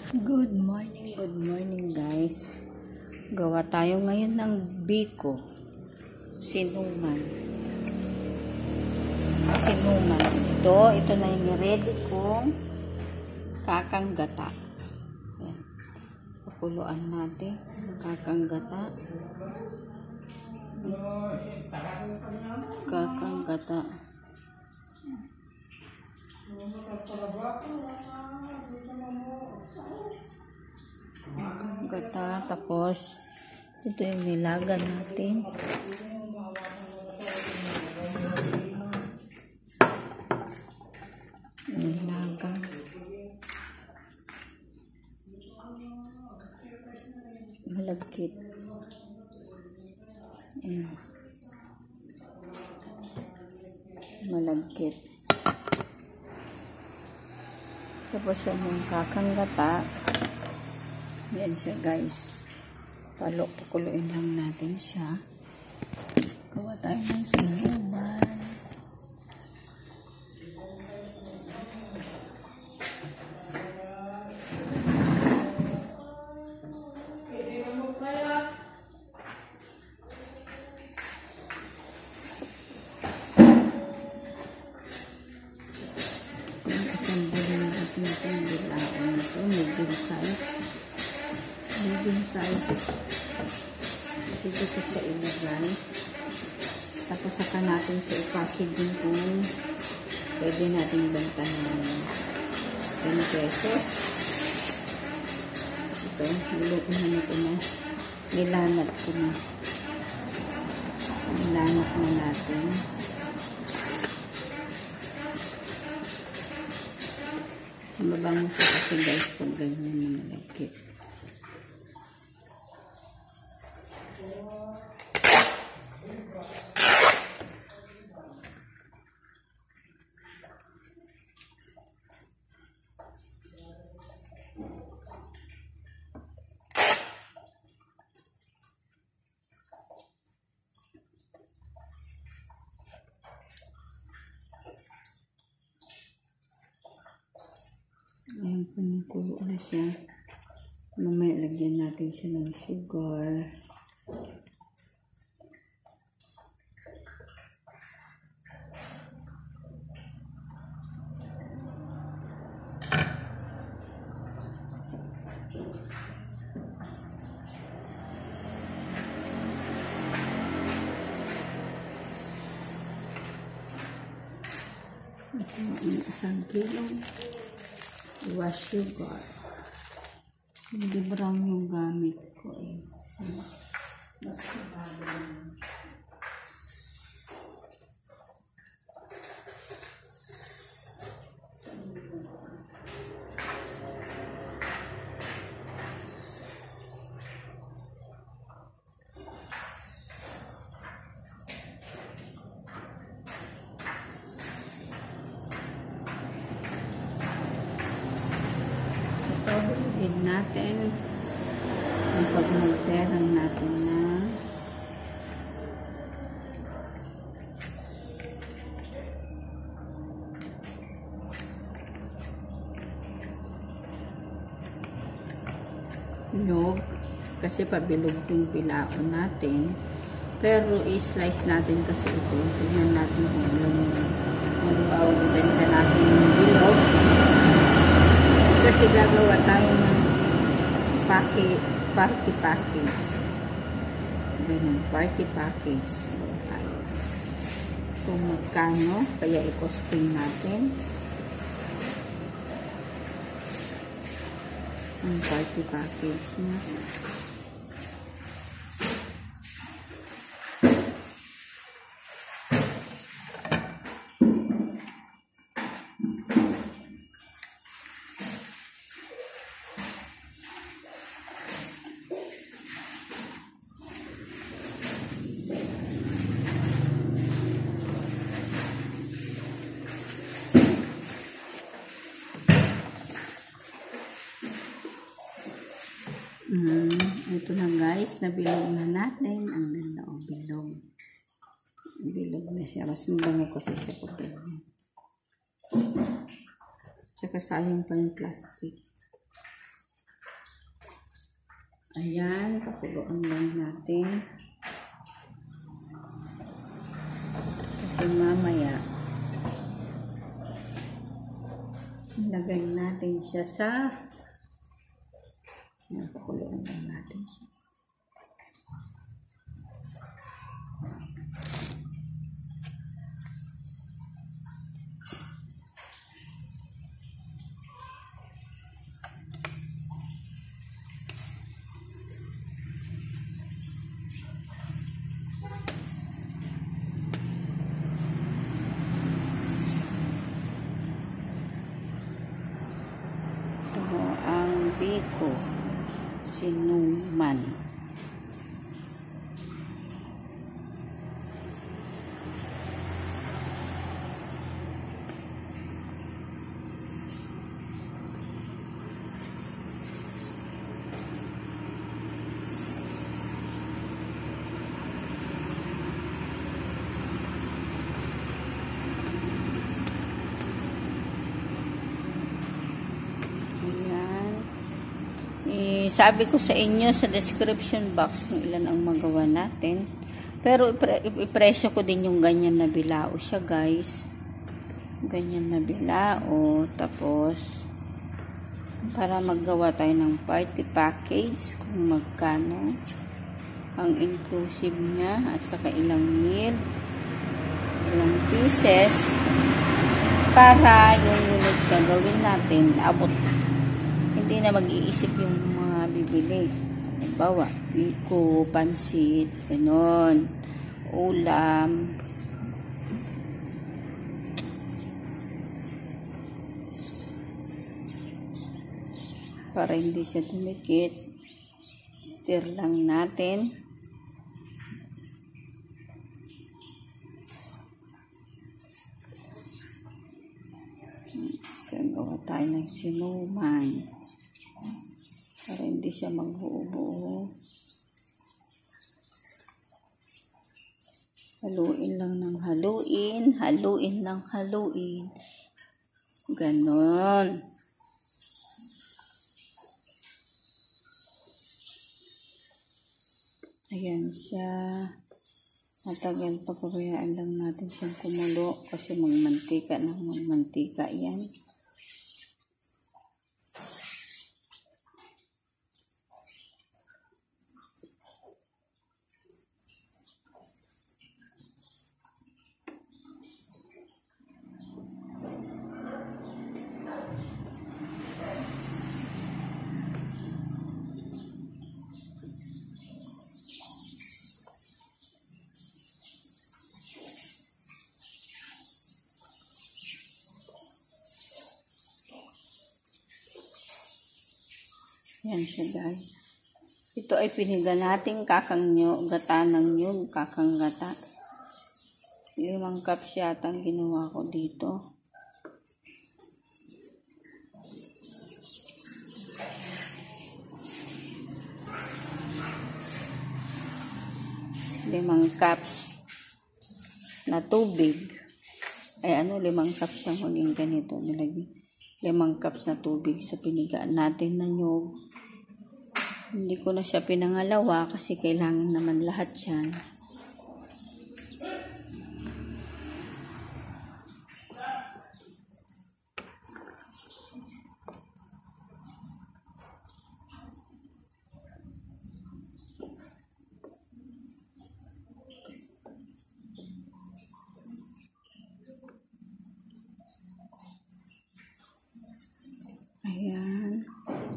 Good morning guys. Gawa tayo ngayon ng biko. Sinuman. Ito na yung ready kong kakanggata. Ayan. Pakuluan natin ang kakanggata. Kakanggata. Tapos ito yung nilaga natin. Nilaga. Malagkit. Malagkit. Tapos yung kakanggata. Yan siya guys. Pakuluin lang natin siya. Gawa tayo ng sinuman. Medium size. Dito ko sa ilagay. Tapos saka natin sa i-packaging kung pwede natin benta ng 10 pesos. Ito, nilukuhan ito na. Nilanat ko na. Nilanat na natin. Mabango siya kasi guys pag ganyan na malagkit. Ayan, kumukulo na siya. Mamaya lagyan natin siya ng sugar. Ito ang isang kilong wash sugar. Hindi brown yung gamit ko eh. Mas kabado naman. Pagulugin natin ang pagmulterang natin na nyog kasi pabilog yung pilaon natin, pero i-slice natin kasi ito. Tignan natin kung ano benta natin yung bilog. Kasi gagawa tayo ng party package. Ganun, party package. Kung magkano, kaya i-costing natin ang party package na. Ito na guys, nabilog na natin. Ang ganda o bilog. Bilog na siya. Mas mabango kasi siya pag ganyan. Tsaka sayang pa yung plastic. Ayan, pakuluan lang natin. Kasi mamaya, ilagay natin siya sa, pakuluan lang natin siya. Ang biko sinuman. Sabi ko sa inyo sa description box kung ilan ang magawa natin. Pero ipresyo ko din yung ganyan na bilao siya, guys. Ganyan na bilao. Tapos, para maggawa tayo ng party package kung magkano ang inclusive niya at saka ilang meal, ilang pieces, para yung lunod na gawin natin, abot. Hindi na mag-iisip yung bibili. Halimbawa, biko, pansit, ganon, ulam. Para hindi siya dumikit, stir lang natin. Gagawa tayo ng sinuman. Para hindi siya magbuo-buo. Haluin lang ng haluin. Haluin lang haluin. Ganon. Ayan siya. Matagal pagpabayaan lang natin siyang kumulo kasi magmantika yan. Yan siya, guys. Ito ay piniga nating gata ng nyug, kakang gata. 5 cups yata ang ginawa ko dito. Limang cups na tubig. Ay 5 cups siyang maging ganito. Nilagay 5 cups na tubig sa pinigaan natin na nyug. Hindi ko na siya pinangalawa kasi kailangan naman lahat yan. Ayan.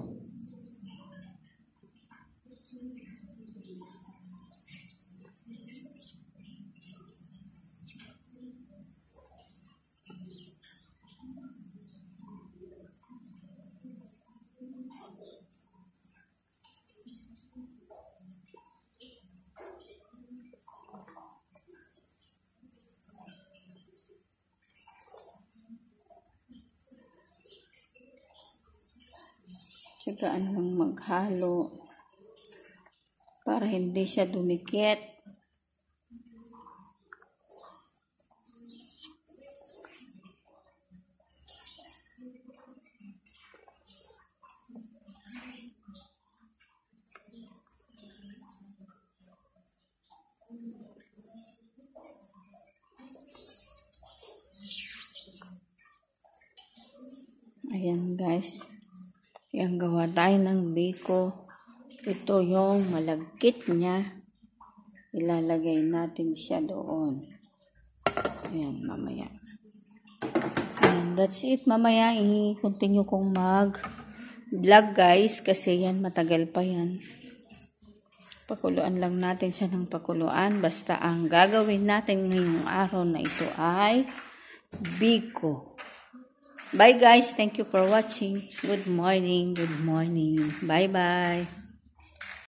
Tsagaan lang maghalo para hindi siya dumikit. Ayan guys. Ayan, gawa tayo ng biko. Ito yung malagkit niya. Ilalagay natin siya doon. Ayan, mamaya. And that's it. Mamaya, i-continue kong mag-vlog guys. Kasi yan, matagal pa yan. Pakuluan lang natin siya ng pakuluan. Basta ang gagawin natin ngayong araw na ito ay biko. Bye guys. Thank you for watching. Good morning. Good morning. Bye bye.